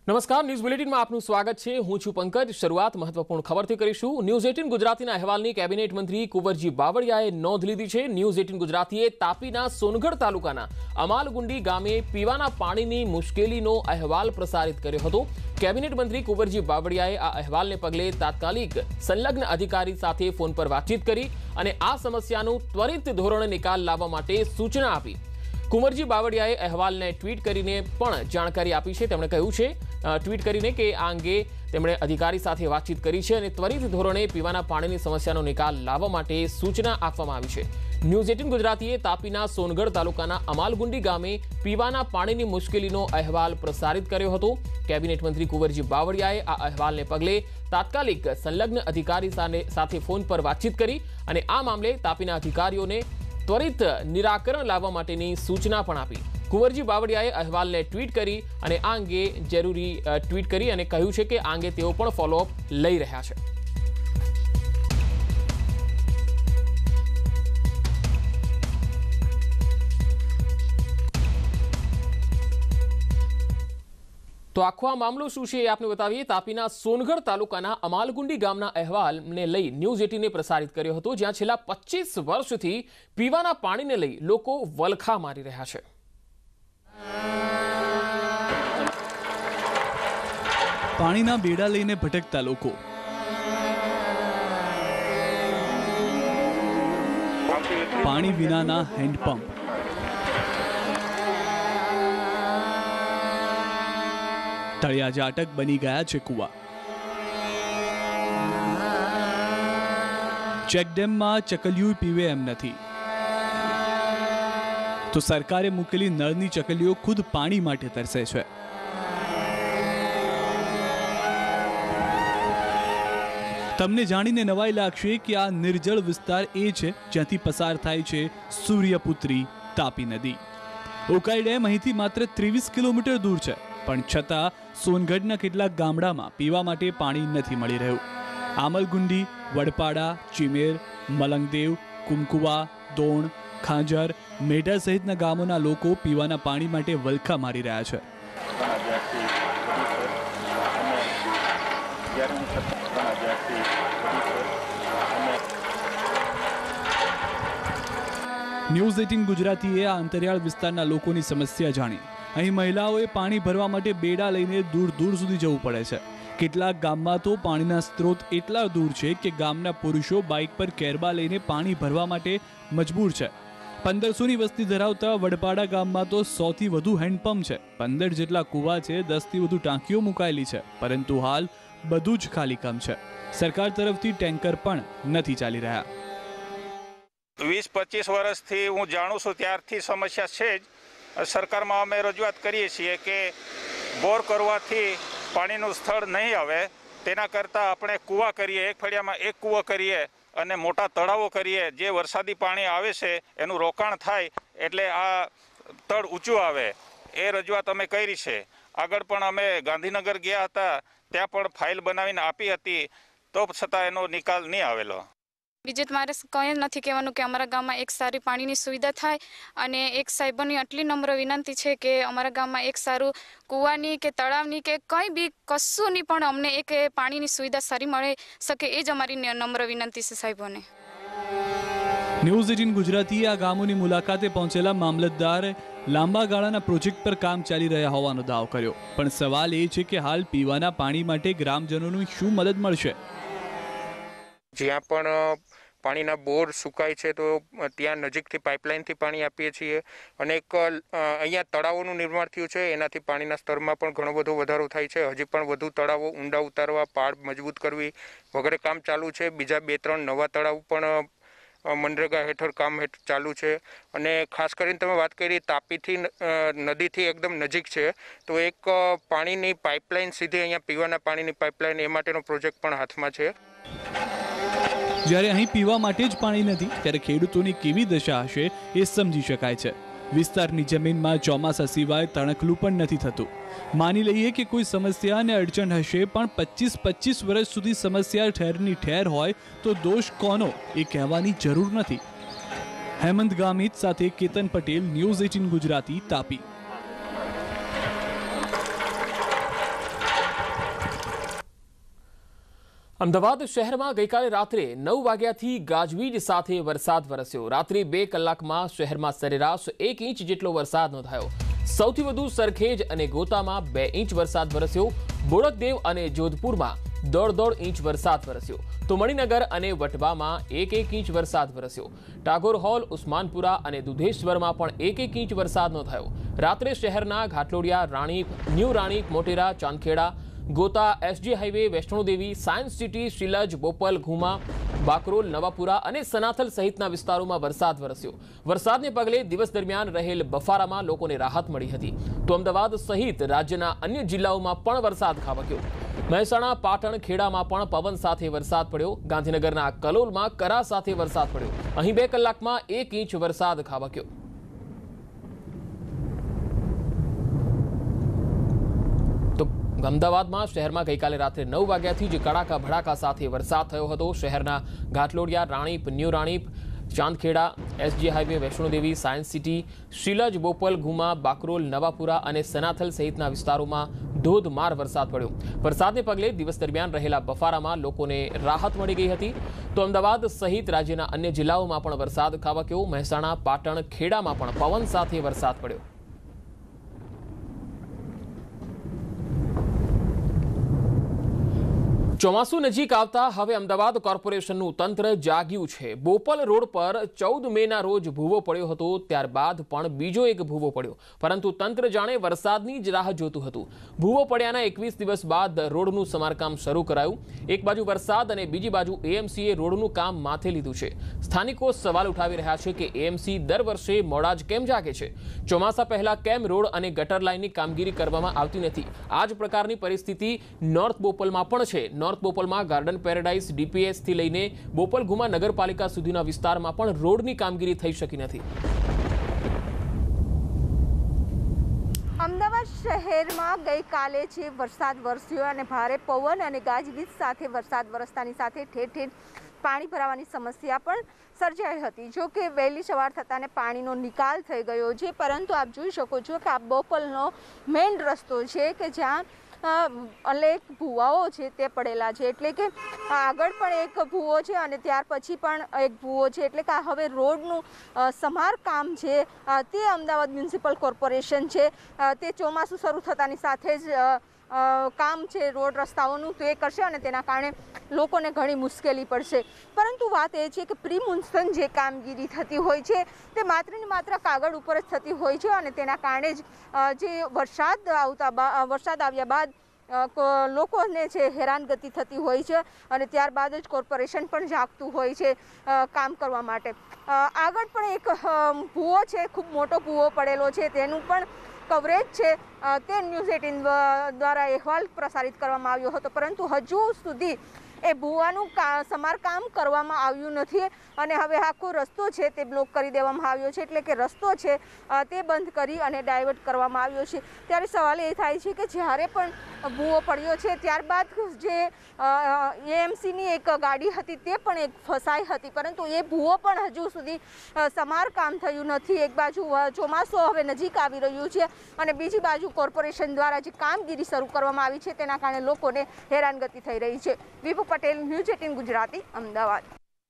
નમસ્કાર, ન્યૂઝ બુલેટિનમાં આપનું સ્વાગત છે। હું છું પંકજ। શરૂઆત મહત્વપૂર્ણ ખબરથી કરીશું। ન્યૂઝ 18 ગુજરાતીના અહેવાલની કેબિનેટ મંત્રી કુંવરજી બાવળિયાએ નોંધ લીધી છે। ન્યૂઝ 18 ગુજરાતીએ તાપીના સોનગઢ તાલુકાના અમાલગુંડી ગામે પીવાના પાણીની મુશ્કેલીનો અહેવાલ પ્રસારિત કર્યો હતો। કેબિનેટ મંત્રી કુંવરજી બાવળિયાએ આ અહેવાલને પગલે તાત્કાલિક સંલગ્ન અધિકારી સાથે ફોન પર વાતચીત કરી અને આ સમસ્યાનો ત્વરિત ધોરણે નિકાલ લાવવા માટે સૂચના આપી। કુંવરજી બાવળિયાએ અહેવાલને ટ્વીટ કરીને પણ જાણકારી આપી છે। તેમણે કહ્યું છે ટ્વીટ કરીને કે આ અંગે તેમણે અધિકારી સાથે વાતચીત કરી છે અને ત્વરિત ધોરણે પીવાના પાણીની સમસ્યાનો નિકાલ લાવવા માટે સૂચના આપવામાં આવી છે। ન્યૂઝ 18 ગુજરાતીએ તાપીના સોનગઢ તાલુકાના અમાલગુંડી ગામે પીવાના પાણીની મુશ્કેલીનો અહેવાલ પ્રસારિત કર્યો હતો। કેબિનેટ મંત્રી કુંવરજી બાવળિયાએ આ અહેવાલને પગલે તાત્કાલિક સંલગ્ન અધિકારી સાથે ફોન પર વાતચીત કરી અને આ મામલે તાપીના અધિકારીઓને ત્વરિત નિરાકરણ લાવવા માટેની સૂચના પણ આપી। કુંવરજી બાવળિયાએ અહેવાલને ટ્વીટ કરી અને આ અંગે જરૂરી ટ્વીટ કરી અને કહ્યું છે કે આ અંગે તેઓ પણ ફોલોઅપ લઈ રહ્યા છે। તો આખો આ મામલો શું છે એ આપને બતાવીએ। તાપીના સોનગઢ તાલુકાના અમાલગુંડી ગામના અહેવાલને લઈ ન્યૂઝ 18 પ્રસારિત કર્યો હતો, જ્યાં છેલ્લા 25 વર્ષથી પીવાના પાણીને લઈ લોકો વલખા મારી રહ્યા છે। પાણીના બેડા લઈને ભટકતા લોકો, પાણી વિનાના હેન્ડપંપ, તળિયા જાટક બની ગયા છે કુવા। ચેકડેમમાં ચકલીઓ પીવે એમ નથી તો સરકારે મૂકેલી નળની ચકલીઓ ખુદ પાણી માટે તરસે છે। તમને જાણીને નવાઈ લાગશે કે આ નિર્જળ વિસ્તાર એ છે જ્યાંથી પસાર થાય છે સૂર્યપુત્રી તાપી નદી। ઉકાઈ ડેમ અહીંથી માત્ર 23 કિલોમીટર દૂર છે, પણ છતાં સોનગઢના કેટલાક ગામડામાં પીવા માટે પાણી નથી મળી રહ્યું। આમલગુંડી, વડપાડા, ચીમેર, મલંગદેવ, કુમકુવા, દોણ, ખાંજર, મેઢા સહિતના ગામોના લોકો પીવાના પાણી માટે વલખા મારી રહ્યા છે। ન્યૂઝ 18 ગુજરાતીએ આ અંતરિયાળ વિસ્તારના લોકોની સમસ્યા જાણી। અહીં મહિલાઓએ પાણી ભરવા માટે બેડા લઈને દૂર દૂર સુધી જવું પડે છે। કેટલાક ગામમાં તો પાણીના સ્ત્રોત એટલા દૂર છે કે ગામના પુરુષો બાઇક પર કેરબા લઈને પાણી ભરવા માટે મજબૂર છે। 1500ની વસ્તી ધરાવતા વડપાડા ગામમાં તો 100થી વધુ હેન્ડપંપ છે, 15 જેટલા કૂવા છે, 10થી વધુ ટાંકીઓ મુકાયેલી છે, પરંતુ હાલ બધું જ ખાલીકામ છે। સરકાર તરફથી ટેન્કર પણ નથી ચાલી રહ્યા। 20-25 વર્ષથી હું જાણું છું ત્યારથી સમસ્યા છે જ। સરકારમાં અમે રજૂઆત કરીએ છીએ કે બોર કરવાથી પાણીનું સ્થળ નહીં આવે, તેના કરતાં આપણે કૂવા કરીએ, એક ફળિયામાં એક કૂવો કરીએ અને મોટા તળાવો કરીએ, જે વરસાદી પાણી આવે છે એનું રોકાણ થાય એટલે આ તળ ઊંચું આવે, એ રજૂઆત અમે કરી છે। આગળ પણ અમે ગાંધીનગર ગયા હતા, ત્યાં પણ ફાઇલ બનાવીને આપી હતી, તો છતાં એનો નિકાલ નહીં આવેલો। બીજું મારે કંઈ નથી કહેવાનું કે અમારા ગામમાં એક સારી પાણીની સુવિધા થાય અને એક સાહેબોની આટલી નમ્ર વિનંતી છે કે અમારા ગામમાં એક સારું કૂવાની કે તળાવની કે કંઈ બી કશુંની પણ અમને એક પાણીની સુવિધા સારી મળી શકે, એ જ અમારી નમ્ર વિનંતી છે સાહેબોને। ન્યૂઝ 18 ગુજરાતીએ આ ગામોની મુલાકાતે પહોંચેલા મામલતદાર લાંબા ગાળાના પ્રોજેક્ટ પર કામ ચાલી રહ્યા હોવાનો દાવો કર્યો, પણ સવાલ એ છે કે હાલ પીવાના પાણી માટે ગ્રામજનોની શું મદદ મળશે? જ્યાં પણ પાણીના બોર સુકાય છે તો ત્યાં નજીકથી પાઇપલાઇનથી પાણી આપીએ છીએ અને એક અહીંયા તળાવોનું નિર્માણ થયું છે, એનાથી પાણીના સ્તરમાં પણ ઘણો બધો વધારો થાય છે। હજી પણ વધુ તળાવો ઊંડા ઉતારવા, પાળ મજબૂત કરવી વગેરે કામ ચાલુ છે। બીજા 2-3 નવા તળાવ પણ મનરેગા હેઠળ કામ ચાલુ છે અને ખાસ કરીને તમે વાત કરી તાપીથી નદીથી એકદમ નજીક છે, તો એક પાણીની પાઇપલાઇન સીધી અહીંયા પીવાના પાણીની પાઇપલાઇન, એ માટેનો પ્રોજેક્ટ પણ હાથમાં છે। જ્યારે અહીં પીવા માટે જ પાણી નથી ત્યારે ખેડૂતોની કેવી દશા હશે એ સમજી શકાય છે। વિસ્તારની જમીનમાં ચોમાસા સિવાય તણખલું પણ નથી થતું। માની લઈએ કે કોઈ સમસ્યા અને અડચણ હશે, પણ 25-25 વર્ષ સુધી સમસ્યા ઠેરની ઠેર હોય તો દોષ કોનો એ કહેવાની જરૂર નથી। હેમંત ગામિત સાથે કેતન પટેલ, ન્યૂઝ 18 ગુજરાતી, તાપી। અમદાવાદ શહેરમાં ગઈકાલે રાત્રે 9 વાગ્યાથી ગાજવીજ સાથે વરસાદ વરસ્યો। રાત્રે 2 કલાકમાં શહેરમાં સરેરાશ 1 ઇંચ જેટલો વરસાદ નોંધાયો। સૌથી વધુ સરખેજ અને ગોતામાં 2 ઇંચ વરસાદ વરસ્યો। બોડકદેવ અને જોધપુરમાં 1.5 ઇંચ વરસાદ વરસ્યો તો મણિનગર અને વટવામાં 1 ઇંચ વરસાદ વરસ્યો। ટાગોર હોલ, ઉસ્માનપુરા અને દુધેશ્વરમાં પણ 1 ઇંચ વરસાદ નોંધાયો। રાત્રે શહેરના Ghatlodia, Ranip, new Ranip, Motera, Chandkheda, Gota, SG highway, Vaishnodevi, science city, Shilaj, Bopal, Ghuma, Bakrol, Navapura અને સનાથલ સહિતના વિસ્તારોમાં વરસાદ વરસ્યો। વરસાદને પગલે દિવસ દરમિયાન રહેલ બફારામાં લોકોને રાહત મળી હતી તો અમદાવાદ સહિત રાજ્યના અન્ય જિલ્લાઓમાં પણ વરસાદ ખાબક્યો। મહેસાણા, પાટણ, ખેડામાં પણ પવન સાથે વરસાદ પડ્યો। ગાંધીનગરના કલોલમાં કરા સાથે વરસાદ પડ્યો। અહીં 2 કલાકમાં 1 ઇંચ વરસાદ ખાબક્યો। તો અમદાવાદમાં શહેરમાં ગઈકાલે રાત્રે 9 વાગ્યાથી જ કડાકા ભડાકા સાથે વરસાદ થયો હતો। શહેરના Ghatlodia, Ranip, new Ranip, Chandkheda, SG highway, Vaishnodevi, science city, Shilaj, Bopal, Ghuma, Bakrol, Navapura અને સનાથલ સહિતના વિસ્તારોમાં ધોધમાર વરસાદ પડ્યો। વરસાદને પગલે દિવસ દરમિયાન રહેલા બફારામાં લોકોને રાહત મળી ગઈ હતી તો અમદાવાદ સહિત રાજ્યના અન્ય જિલ્લાઓમાં પણ વરસાદ ખાબક્યો। મહેસાણા, પાટણ, ખેડામાં પણ પવન સાથે વરસાદ પડ્યો। ચોમાસું નજીક આવતા હવે અમદાવાદ કોર્પોરેશનનું તંત્ર જાગ્યું છે। બોપલ રોડ પર 14 મેના રોજ ભૂવો પડ્યો હતો, ત્યારબાદ પણ બીજો એક ભૂવો પડ્યો, પરંતુ તંત્ર જાણે વરસાદની જ રાહ જોતું હતું। ભૂવો પડ્યાના 21 દિવસ બાદ રોડનું સમારકામ શરૂ કરાયું। એક બાજુ વરસાદ અને બીજી બાજુ એએમસીએ રોડનું કામ માથે લીધું છે। સ્થાનિકો સવાલ ઉઠાવી રહ્યા છે કે એએમસી દર વર્ષે મોડા જ કેમ જાગે છે? ચોમાસા પહેલા કેમ રોડ અને ગટર લાઇનની કામગીરી કરવામાં આવતી નથી? આ જ પ્રકારની પરિસ્થિતિ નોર્થ બોપલમાં પણ છે। નોર્થ બોપલમાં ગાર્ડન પેરેડાઇઝ, ડીપીએસ થી લઈને બોપલ ઘુમા નગરપાલિકા સુધીના વિસ્તારમાં પણ રોડની કામગીરી થઈ શકી નથી। અમદાવાદ શહેરમાં ગઈકાલે જે વરસાદ વરસ્યો અને ભારે પવન અને ગાજવીજ સાથે વરસાદ વરસતાની સાથે ઠેર ઠેર પાણી ભરાવાની સમસ્યા પણ સર્જાઈ હતી। જો કે વહેલી સવાર થતાને પાણીનો નિકાલ થઈ ગયો છે, પરંતુ આપ જોઈ શકો છો કે આ બોપલનો મેઇન રસ્તો છે કે જ્યાં અનેક ભૂવાઓ છે તે પડેલા છે, એટલે કે આગળ પણ એક ભૂવો છે અને ત્યાર પછી પણ એક ભૂવો છે, એટલે કે હવે રોડનું સમારકામ છે તે અમદાવાદ મ્યુનિસિપલ કોર્પોરેશન છે તે ચોમાસું શરૂ થતાની સાથે જ કામ છે રોડ રસ્તાઓનું તે કરશે અને તેના કારણે લોકોને ઘણી મુશ્કેલી પડશે। પરંતુ વાત એ છે કે પ્રી મોન્સૂન જે કામગીરી થતી હોય છે તે માત્ર ને માત્ર કાગળ ઉપર જ થતી હોય છે અને તેના કારણે જ જે વરસાદ આવ્યા બાદ લોકોને છે હેરાનગતિ થતી હોય છે અને ત્યારબાદ જ કોર્પોરેશન પણ જાગતું હોય છે કામ કરવા માટે। આગળ પણ એક ભૂવો છે, ખૂબ મોટો ભૂવો પડેલો છે, તેનું પણ કવરેજ છે તે ન્યૂઝ 18 દ્વારા અહેવાલ પ્રસારિત કરવામાં આવ્યો હતો, પરંતુ હજુ સુધી એ ભૂવાનું સમારકામ કરવામાં આવ્યું નથી અને હવે આખો રસ્તો છે તે બ્લોક કરી દેવામાં આવ્યો છે, એટલે કે રસ્તો છે તે બંધ કરી અને ડાયવર્ટ કરવામાં આવ્યો છે। ત્યારે સવાલ એ થાય છે કે જ્યારે પણ ભૂવો પડ્યો છે ત્યારબાદ જે એએમસીની એક ગાડી હતી તે પણ એક ફસાઈ હતી, પરંતુ એ ભૂવો પણ હજુ સુધી સમારકામ થયું નથી। એક બાજુ ચોમાસું હવે નજીક આવી રહ્યું છે અને બીજી બાજુ કોર્પોરેશન દ્વારા જે કામગીરી શરૂ કરવામાં આવી છે તેના કારણે લોકોને હેરાનગતિ થઈ રહી છે। વિપુ પટેલ, ન્યૂઝ 18 ગુજરાતી, અમદાવાદ।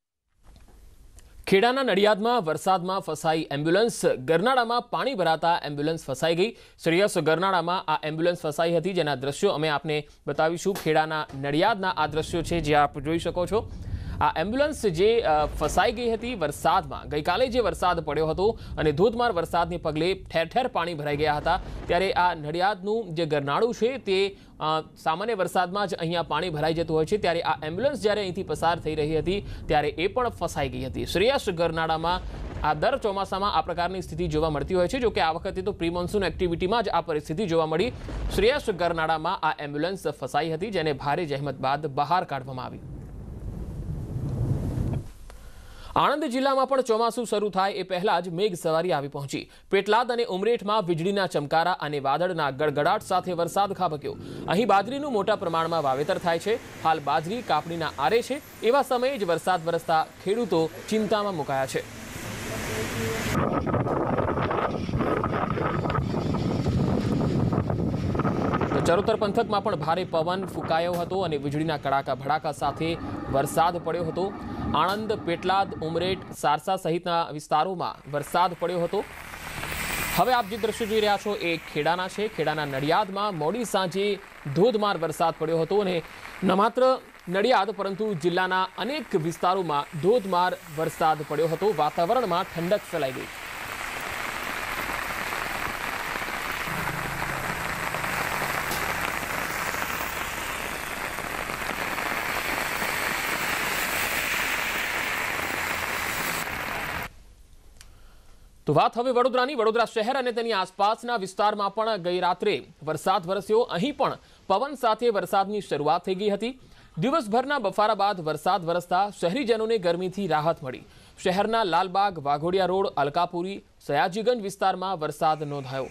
ખેડાના નડિયાદમાં વરસાદમાં ફસાઈ એમ્બ્યુલન્સ, ગરનાળામાં પાણી ભરાતા એમ્બ્યુલન્સ ફસાઈ ગઈ। શ્રેયસ ગરનાળામાં આ એમ્બ્યુલન્સ ફસાઈ હતી, જેના દ્રશ્યો અમે આપને બતાવીશું। ખેડાના નડિયાદના આ દ્રશ્યો છે જે આપ જોઈ શકો છો। આ એમ્બ્યુલન્સ જે ફસાઈ ગઈ હતી વરસાદમાં, ગઈકાલે જે વરસાદ પડ્યો હતો અને ધોધમાર વરસાદને પગલે ઠેર ઠેર પાણી ભરાઈ ગયા હતા, ત્યારે આ નડિયાદનું જે ગરનાળું છે તે સામાન્ય વરસાદમાં જ અહીંયા પાણી ભરાઈ જતું હોય છે, ત્યારે આ એમ્બ્યુલન્સ જ્યારે અહીંથી પસાર થઈ રહી હતી ત્યારે એ પણ ફસાઈ ગઈ હતી। શ્રેયસ ગરનાળામાં આ દર ચોમાસામાં આ પ્રકારની સ્થિતિ જોવા મળતી હોય છે, જો કે આ વખતે તો પ્રી મોન્સૂન એક્ટિવિટીમાં જ આ પરિસ્થિતિ જોવા મળી। શ્રેયસ ગરનાળામાં આ એમ્બ્યુલન્સ ફસાઈ હતી, જેને ભારે જહેમત બાદ બહાર કાઢવામાં આવી। આણંદ જિલ્લામાં પણ ચોમાસું શરૂ થાય એ પહેલા જ મેઘ સવારી આવી પહોંચી। પેટલાદ અને ઉમરેઠમાં વીજળીના ચમકારા અને વાદળના ગડગડાટ સાથે વરસાદ ખાબક્યો। અહીં બાજરીનું મોટા પ્રમાણમાં વાવેતર થાય છે। હાલ બાજરી કાપણીના આરે છે, એવા સમયે જ વરસાદ વરસતા ખેડૂતો ચિંતામાં મુકાયા છે। ચરોતર પંથકમાં પણ ભારે પવન ફૂંકાયો હતો અને વીજળીના કડાકા ભડાકા સાથે વરસાદ પડ્યો હતો। આણંદ, પેટલાદ, ઉમરેઠ, સારસા સહિતના વિસ્તારોમાં વરસાદ પડ્યો હતો। હવે આપ જે દ્રશ્યો જોઈ રહ્યા છો એ ખેડાના છે। ખેડાના નડિયાદમાં મોડી સાંજે ધોધમાર વરસાદ પડ્યો હતો અને ન માત્ર નડિયાદ પરંતુ જિલ્લાના અનેક વિસ્તારોમાં ધોધમાર વરસાદ પડ્યો હતો। વાતાવરણમાં ઠંડક ફેલાઈ ગઈ। તો વાત હવે વડોદરાની। વડોદરા શહેર અને તેની આસપાસના વિસ્તારમાં પણ ગઈ રાત્રે વરસાદ વરસ્યો। અહીં પણ પવન સાથે વરસાદની શરૂઆત થઈ ગઈ હતી। દિવસભરના બફારા બાદ વરસાદ વરસતા શહેરીજનોને ગરમીથી રાહત મળી। શહેરના લાલબાગ, વાઘોડિયા રોડ, અલકાપુરી, સયાજીગંજ વિસ્તારમાં વરસાદ નોંધાયો।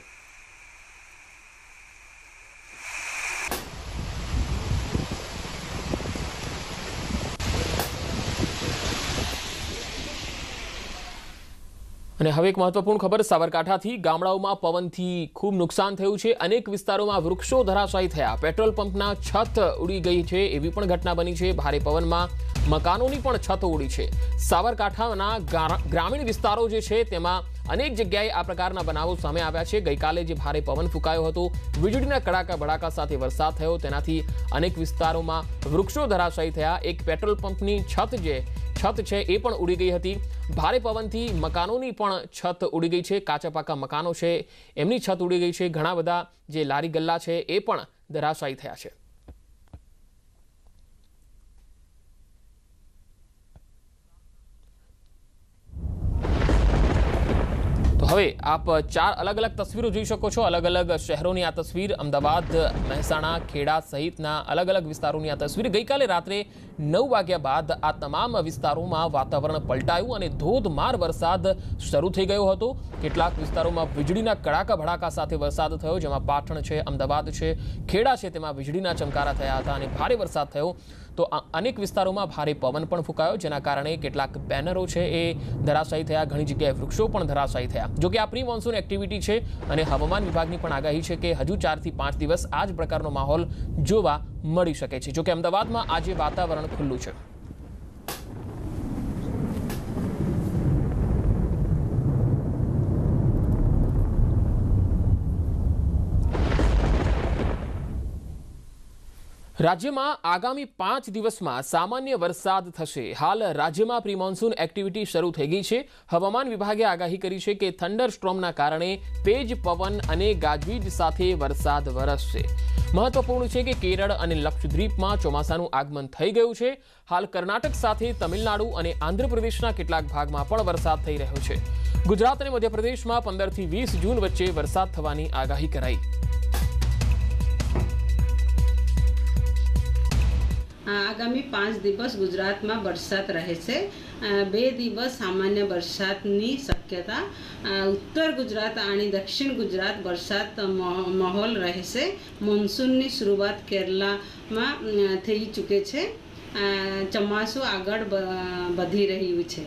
અને હવે એક મહત્વપૂર્ણ ખબર સાબરકાંઠાથી। ગામડાઓમાં પવનથી ખૂબ નુકસાન થયું છે। અનેક વિસ્તારોમાં વૃક્ષો ધરાશાયી થયા। પેટ્રોલ પંપના છત ઉડી ગઈ છે એવી પણ ઘટના બની છે। ભારે પવનમાં મકાનોની પણ છત ઉડી છે। સાબરકાંઠાના ગ્રામીણ વિસ્તારો જે છે તેમાં અનેક જગ્યાએ આ પ્રકારના બનાવો સામે આવ્યા છે। ગઈકાલે જે ભારે પવન ફૂંકાયો હતો, વીજળીના કડાકા ભડાકા સાથે વરસાદ થયો, તેનાથી અનેક વિસ્તારોમાં વૃક્ષો ધરાશાયી થયા। એક પેટ્રોલ પંપની છત છે એ પણ ઉડી ગઈ હતી। ભારે પવનથી મકાનોની પણ છત ઉડી ગઈ છે। કાચા પાકા મકાનો છે એમની છત ઉડી ગઈ છે। ઘણા બધા જે લારી ગલ્લા છે એ પણ ધરાશાયી થયા છે। તો હવે આપ 4 અલગ અલગ તસવીરો જોઈ શકો છો। અલગ અલગ શહેરોની આ તસવીર, અમદાવાદ, મહેસાણા, ખેડા સહિતના અલગ અલગ વિસ્તારોની આ તસવીર। ગઈકાલે રાત્રે 9 વાગ્યા બાદ આ તમામ વિસ્તારોમાં વાતાવરણ પલટાયું અને ધોધમાર વરસાદ શરૂ થઈ ગયો હતો। કેટલાક વિસ્તારોમાં વીજળીના કડાકા ભડાકા સાથે વરસાદ થયો, જેમાં પાટણ છે, અમદાવાદ છે, ખેડા છે, તેમાં વીજળીના ચમકારા થયા હતા અને ભારે વરસાદ થયો। તો અનેક વિસ્તારોમાં ભારે પવન પણ ફૂંકાયો, જેના કારણે કેટલાક બેનરો છે એ ધરાશાયી થયા। ઘણી જગ્યાએ વૃક્ષો પણ ધરાશાયી થયા। જોકે આ પ્રી મોન્સૂન એક્ટિવિટી છે અને હવામાન વિભાગની પણ આગાહી છે કે હજુ 4 થી 5 દિવસ આ જ પ્રકારનો માહોલ જોવા મળી શકે છે। જોકે અમદાવાદમાં આજે વાતાવરણ ખુલ્લું છે। રાજ્યમાં આગામી 5 દિવસમાં સામાન્ય વરસાદ થશે। હાલ રાજ્યમાં પ્રી મોન્સૂન એક્ટિવિટી શરૂ થઈ ગઈ છે। હવામાન વિભાગે આગાહી કરી છે કે થંડર સ્ટ્રોમના કારણે તેજ પવન અને ગાજવીજ સાથે વરસાદ વરસશે। મહત્વપૂર્ણ છે કે કેરળ અને લક્ષદ્વીપમાં ચોમાસાનું આગમન થઈ ગયું છે। હાલ કર્ણાટક સાથે તમિલનાડુ અને આંધ્રપ્રદેશના કેટલાક ભાગમાં પણ વરસાદ થઈ રહ્યો છે। ગુજરાત અને મધ્યપ્રદેશમાં 15 થી 20 જૂન વચ્ચે વરસાદ થવાની આગાહી કરાઈ। આગામી 5 દિવસ ગુજરાતમાં વરસાદ રહેશે। 2 દિવસ સામાન્ય વરસાદની શક્યતા। ઉત્તર ગુજરાત અને દક્ષિણ ગુજરાત વરસાદ માહોલ રહેશે। મોન્સૂનની શરૂઆત કેરળમાં થઈ ચૂકે છે। ચોમાસું આગળ વધી રહ્યું છે।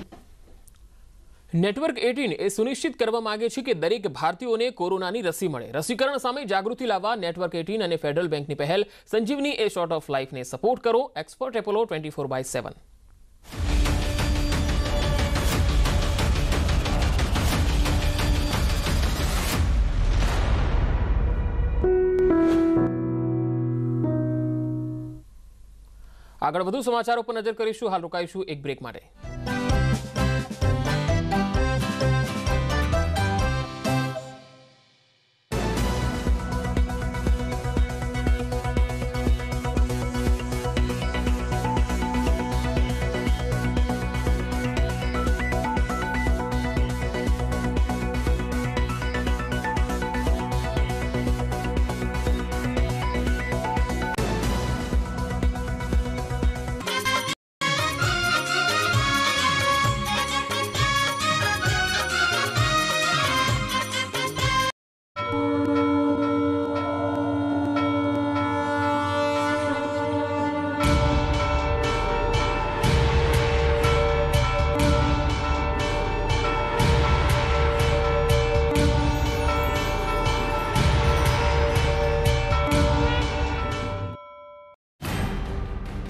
નેટવર્ક 18 એ સુનિશ્ચિત કરવા માંગે છે કે દરેક ભારતીયોને કોરોનાની રસી મળે। રસીકરણ સામે જાગૃતિ લાવવા નેટવર્ક 18 અને ફેડરલ બેંકની પહેલ સંજીવની એ શોર્ટ ઓફ લાઈફને સપોર્ટ કરો। Expert Apollo 24/7। આગળ વધુ સમાચારો પર નજર કરીશું। હાલ રોકાઈશું એક બ્રેક માટે।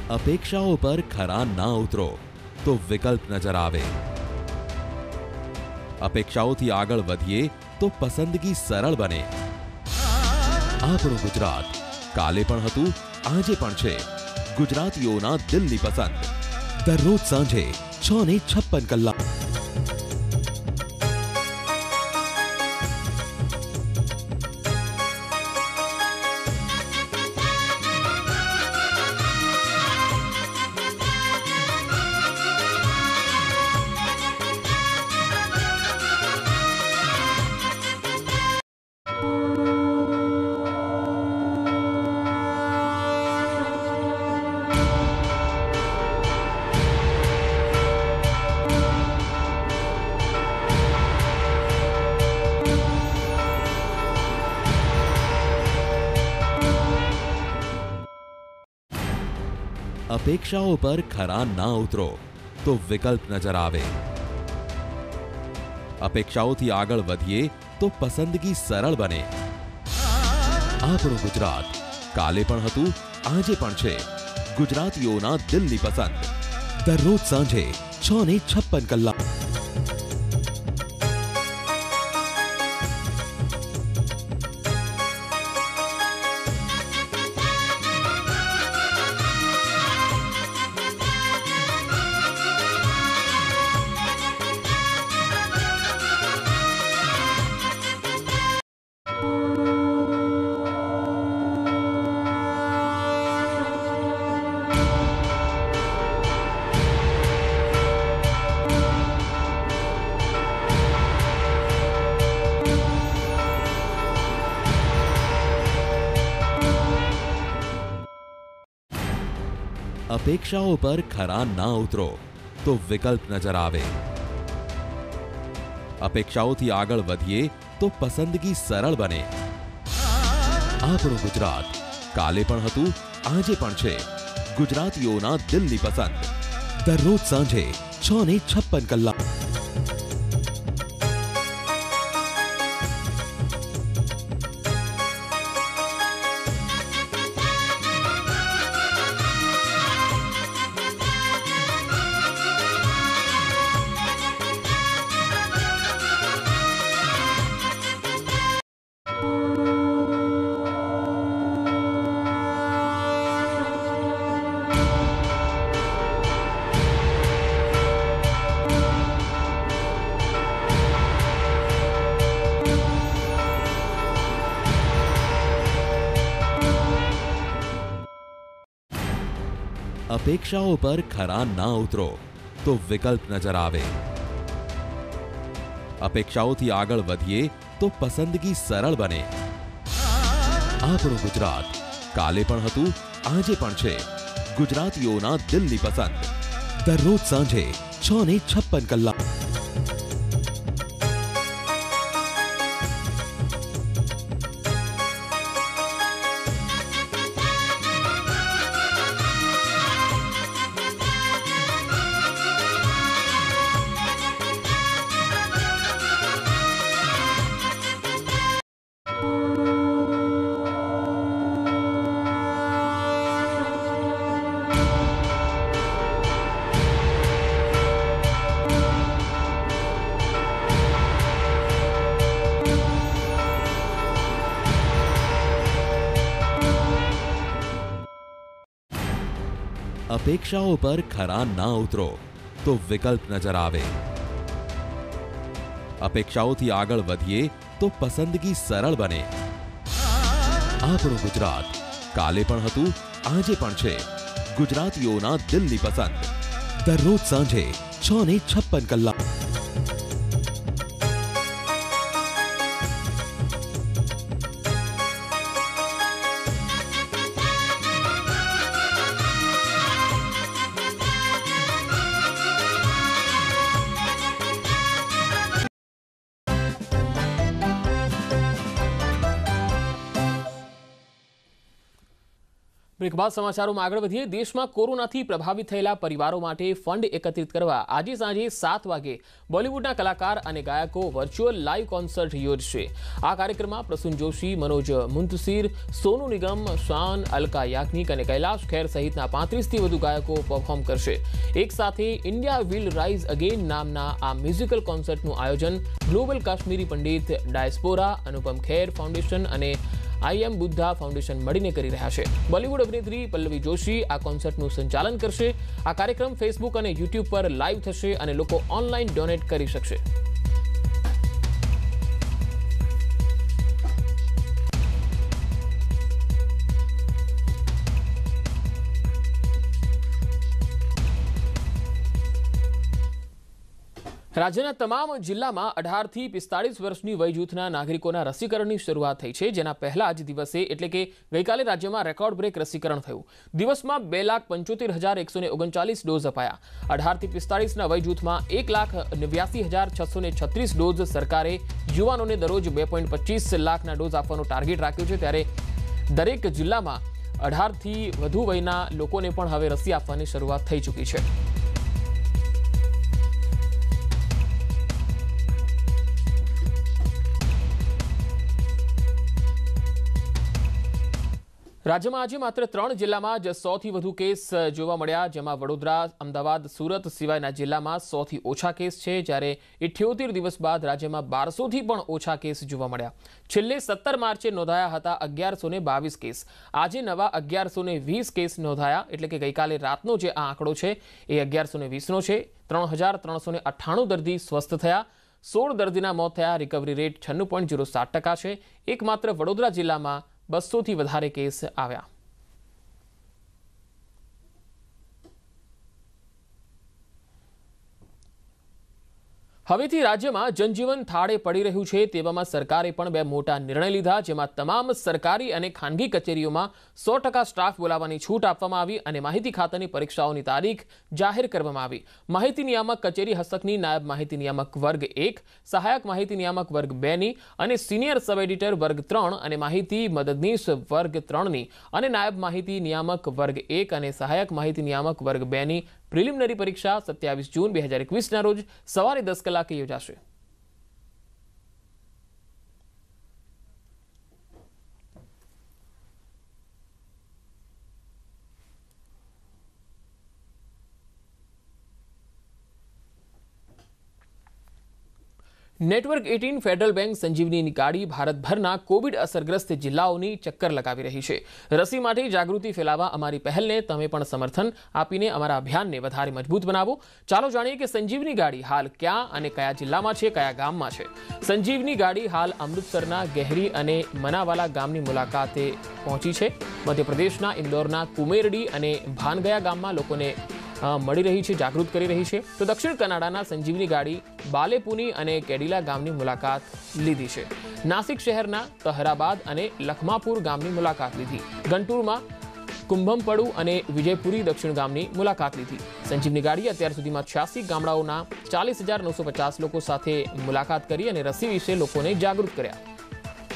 अपेक्षाओं पर खरा ना उतरो तो विकल्प नजर आवे। अपेक्षाओथी आगळ वधीए तो पसंदगी सरल बने। આપણું ગુજરાત કાલે પણ હતું, આજે પણ છે ગુજરાતીઓના દિલની પસંદ। દરરોજ સાંજે 6:56 કલાક। अपेक्षाओं पर खरा ना उतरो तो विकल्प नजर आवे। अपेक्षाओथी आगळ वधीए तो पसंदगी सरल बने। આપણું ગુજરાત કાલે પણ હતું, આજે પણ છે ગુજરાતીઓના દિલની પસંદ। દરરોજ સાંજે 6:56 કલાક। अपेक्षाओं पर खरा ना उतरो तो विकल्प नजर आवे। अपेक्षाओथी आगळ वधीए तो पसंदगी सरल बने। આપણું ગુજરાત કાલે પણ હતું, આજે પણ છે ગુજરાતીઓના દિલની પસંદ। દરરોજ સાંજે 6:56 કલાક। अपेक्षाओं पर खरा ना उतरो तो विकल्प नजर आवे। अपेक्षाओथी आगळ वधीए तो पसंदगी सरल बने। આપણું ગુજરાત કાલે પણ હતું, આજે પણ છે ગુજરાતીઓના દિલની પસંદ। દરરોજ સાંજે 6:56 કલાક। अपेक्षाओं पर खरा ना उतरो तो विकल्प नजर आवे। अपेक्षाओथी आगळ वधीए तो पसंदगी सरल बने। આપણું ગુજરાત કાલે પણ હતું, આજે પણ છે ગુજરાતીઓના દિલની પસંદ। દરરોજ સાંજે 6:56 કલાક। બ્રેક બાદ સમાચારોમાં આગળ વધીએ। દેશમાં કોરોનાથી પ્રભાવિત થયેલા પરિવારો માટે ફંડ એકત્રિત કરવા આજે સાંજે 7 વાગે બોલિવૂડના કલાકાર અને ગાયકો વર્ચ્યુઅલ લાઈવ કોન્સર્ટ યોજશે। આ કાર્યક્રમમાં પ્રસૂન જોશી, મનોજ મુંતસીર, સોનુ નિગમ, શાન, અલકા યાજ્ઞિક અને કૈલાશ ખેર સહિતના 35થી વધુ ગાયકો પરફોર્મ કરશે। એક સાથે ઇન્ડિયા વિલ રાઇઝ અગેન નામના આ મ્યુઝિકલ કોન્સર્ટનું આયોજન global Kashmiri Pandit diaspora, Anupam Kher foundation અને IM બુદ્ધા ફાઉન્ડેશન મળીને કરી રહ્યા છે। બોલિવૂડ અભિનેત્રી પલ્લવી જોશી આ કોન્સર્ટનું સંચાલન કરશે। આ કાર્યક્રમ ફેસબુક અને યુટ્યુબ પર લાઈવ થશે અને લોકો ઓનલાઈન ડોનેટ કરી શકશે। રાજ્યના તમામ જિલ્લામાં 18 થી 45 વર્ષની વય જૂથના નાગરિકોના રસીકરણની શરૂઆત થઈ છે, જેના પહેલા જ દિવસે એટલે કે ગઈકાલે રાજ્યમાં રેકોર્ડ બ્રેક રસીકરણ થયું। દિવસમાં 2,75,139 ડોઝ અપાયા। 18 થી 45ના વય જૂથમાં 1,89,636 ડોઝ સરકારે યુવાનોને દરરોજ 2.25 લાખના ડોઝ આપવાનો ટાર્ગેટ રાખ્યો છે, ત્યારે દરેક જિલ્લામાં 18 થી વધુ વયના લોકોને પણ હવે રસી આપવાની શરૂઆત થઈ ચૂકી છે। રાજ્યમાં આજે માત્ર 3 જિલ્લામાં જ 100થી વધુ કેસ જોવા મળ્યા, જેમાં વડોદરા, અમદાવાદ, સુરત સિવાયના જિલ્લામાં 100થી ઓછા કેસ છે, જ્યારે 78 દિવસ બાદ રાજ્યમાં 1200થી પણ ઓછા કેસ જોવા મળ્યા। છેલ્લે 17 માર્ચે નોંધાયા હતા 1122 કેસ। આજે નવા 1120 કેસ નોંધાયા, એટલે કે ગઈકાલે રાતનો જે આ આંકડો છે એ 1120નો છે। 3,398 દર્દી સ્વસ્થ થયા, 16 દર્દીના મોત થયા। રિકવરી રેટ 96.07% છે। એકમાત્ર વડોદરા જિલ્લામાં 200થી વધારે કેસ આવ્યા। હવેથી રાજ્યમાં જનજીવન થાળે પડી રહ્યું છે, તેવામાં સરકારે પણ 2 મોટા નિર્ણય લીધા, જેમાં તમામ સરકારી અને ખાનગી કચેરીઓમાં 100% સ્ટાફ બોલાવવાની છૂટ આપવામાં આવી અને માહિતી ખાતાની પરીક્ષાઓની તારીખ જાહેર કરવામાં આવી। માહિતી નિયામક કચેરી હસ્તકની નાયબ માહિતી નિયામક વર્ગ 1, સહાયક માહિતી નિયામક વર્ગ 2ની અને સિનિયર સબ એડિટર વર્ગ 3 અને માહિતી મદદનીશ વર્ગ 3ની અને નાયબ માહિતી નિયામક વર્ગ 1 અને સહાયક માહિતી નિયામક વર્ગ 2ની પ્રિલિમિનરી પરીક્ષા 27 જૂન 2021ના રોજ સવારે 10 કલાકે યોજાશે। નેટવર્ક 18 ફેડરલ બેંક સંજીવનીની ગાડી ભારતભરના કોવિડ અસરગ્રસ્ત જિલ્લાઓની ચક્કર લગાવી રહી છે। રસી માટે જાગૃતિ ફેલાવવા અમારી પહેલને તમે પણ સમર્થન આપીને અમારા અભિયાનને વધારે મજબૂત બનાવો। ચાલો જાણીએ કે સંજીવની ગાડી હાલ ક્યાં અને કયા જિલ્લામાં છે, કયા ગામમાં છે। સંજીવની ગાડી હાલ અમૃતસરના ગહેરી અને મનાવાલા ગામની મુલાકાતે પહોંચી છે। મધ્યપ્રદેશના ઇન્દોરના કુમેરડી અને ભાનગયા ગામમાં લોકોને મળી રહી છે, જાગૃત કરી રહી છે। તો દક્ષિણ કનાડાના સંજીવની ગાડી બાલેપુની અને કેડિલા ગામની મુલાકાત લીધી છે। નાસિક શહેરના તહરાબાદ અને લખમાપુર ગામની મુલાકાત લીધી। ગંટુરમાં કુંભમપડુ અને વિજયપુરી દક્ષિણ ગામની મુલાકાત લીધી। સંજીવની ગાડી અત્યાર સુધીમાં 86 ગામડાઓના 40,950 લોકો સાથે મુલાકાત કરી અને રસી વિશે લોકોને જાગૃત કર્યા।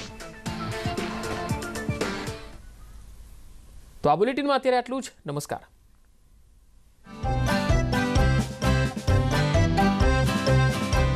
તો આ બુલેટિનમાં અત્યારે આટલું જ। નમસ્કાર।